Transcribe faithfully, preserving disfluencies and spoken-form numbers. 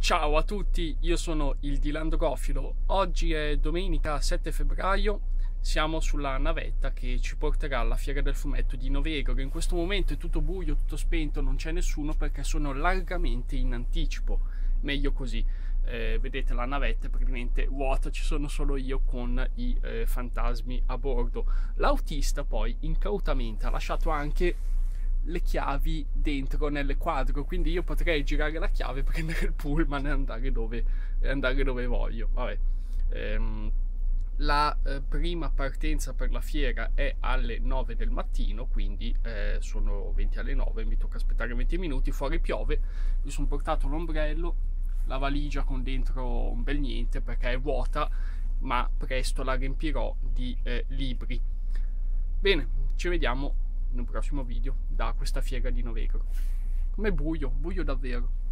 Ciao a tutti, io sono il Dilandrofilo. Oggi è domenica sette febbraio, siamo sulla navetta che ci porterà alla Fiera del Fumetto di Novegoro. In questo momento è tutto buio, tutto spento, non c'è nessuno perché sono largamente in anticipo, meglio così. Eh, vedete, la navetta è praticamente vuota, ci sono solo io con i eh, fantasmi a bordo. L'autista poi incautamente ha lasciato anche le chiavi dentro nel quadro, quindi io potrei girare la chiave, prendere il pullman e andare dove, e andare dove voglio. Vabbè. Ehm, la eh, prima partenza per la fiera è alle nove del mattino, quindi eh, sono venti alle nove, mi tocca aspettare venti minuti, fuori piove, mi sono portato l'ombrello, la valigia con dentro un bel niente perché è vuota, ma presto la riempirò di eh, libri. Bene, ci vediamo in un prossimo video da questa fiera di Novegoro. Com'è buio, buio davvero.